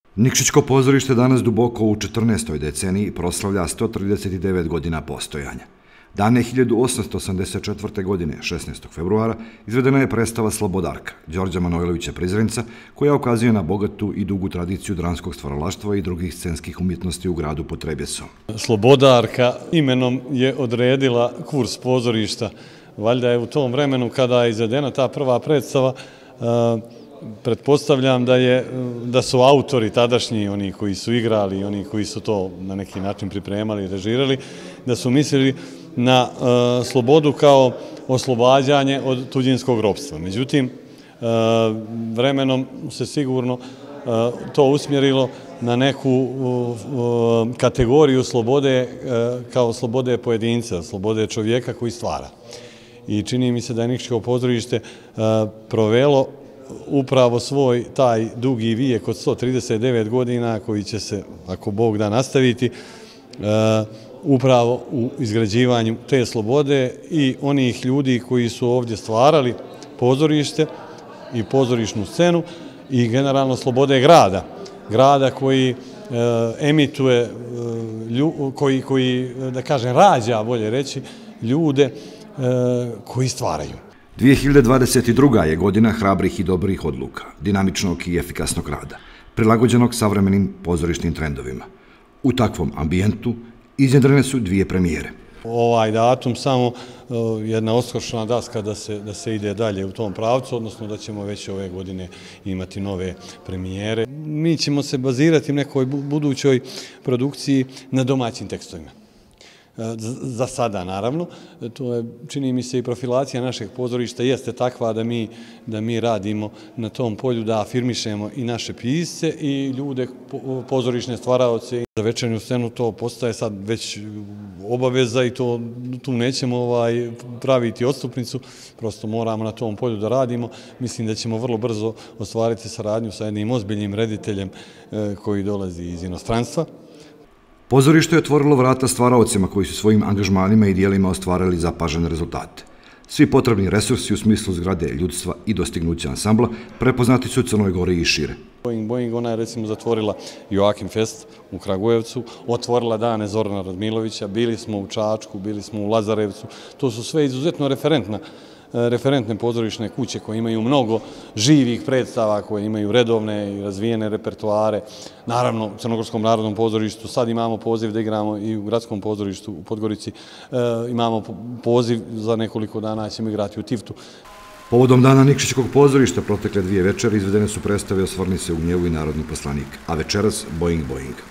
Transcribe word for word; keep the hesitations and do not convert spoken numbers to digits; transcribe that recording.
Nikšićko pozorište danas duboko u četrnaestoj deceniji proslavlja sto trideset devet godina postojanja. Dane hiljadu osamsto osamdeset četvrte. godine, šesnaestog februara, izvedena je predstava Slobodarka, Đorđa Manojlovića Prizrenca, koja ukazuje na bogatu i dugu tradiciju dramskog stvaralaštva i drugih scenskih umjetnosti u gradu Potrebjesom. Slobodarka imenom je odredila kurs pozorišta. Valjda je u tom vremenu kada je izvedena ta prva predstava, pretpostavljam da, je, da su autori tadašnji, oni koji su igrali, oni koji su to na neki način pripremali i režirali, da su mislili na uh, slobodu kao oslobađanje od tuđinskog ropstva. Međutim, uh, vremenom se sigurno uh, to usmjerilo na neku uh, kategoriju slobode uh, kao slobode pojedinca, slobode čovjeka koji stvara. I čini mi se da je Nikšićko pozorište uh, provelo upravo svoj taj dugi vijek od sto trideset devet godina koji će se, ako Bog da, nastaviti, upravo u izgrađivanju te slobode i onih ljudi koji su ovdje stvarali pozorište i pozorišnu scenu i generalno slobode grada. Grada koji emituje, koji, koji, da kažem, rađa, bolje reći, ljude koji stvaraju. dvije hiljade dvadeset druga. je godina hrabrih i dobrih odluka, dinamičnog i efikasnog rada, prilagođenog savremenim pozorišnim trendovima. U takvom ambijentu iznjedrene su dvije premijere. Ovaj datum samo jedna odskočna daska da se, da se ide dalje u tom pravcu, odnosno da ćemo već ove godine imati nove premijere. Mi ćemo se bazirati u nekoj budućoj produkciji na domaćim tekstovima. Za sada, naravno. To je, čini mi se, i profilacija našeg pozorišta jeste takva da mi, da mi radimo na tom polju, da afirmišemo i naše pisce i ljude, pozorišne stvaraoce. Za večernju scenu to postaje sad već obaveza i to, tu nećemo ovaj, praviti odstupnicu, prosto moramo na tom polju da radimo. Mislim da ćemo vrlo brzo ostvariti saradnju sa jednim ozbiljnim rediteljem eh, koji dolazi iz inostranstva. Pozorište je otvorilo vrata stvaraocima koji su svojim angažmanima i dijelima ostvarili zapažene rezultate. Svi potrebni resursi u smislu zgrade, ljudstva i dostignuća ansambla prepoznati su u Crnoj Gori i šire. Boing Boing, ona je recimo zatvorila Joakim Fest u Kragujevcu, otvorila dane Zorana Radmilovića, bili smo u Čačku, bili smo u Lazarevcu. To su sve izuzetno referentna referentne pozorišne kuće koje imaju mnogo živih predstava, koje imaju redovne i razvijene repertoare. Naravno, u Crnogorskom narodnom pozorištu sad imamo poziv da igramo i u gradskom pozorištu u Podgorici. E, imamo poziv za nekoliko dana ćemo igrati u Tivtu. Povodom dana Nikšićkog pozorišta protekle dvije večeri izvedene su predstave Osvrni se u gnjevu i Narodni poslanik, a večeras Boing Boing.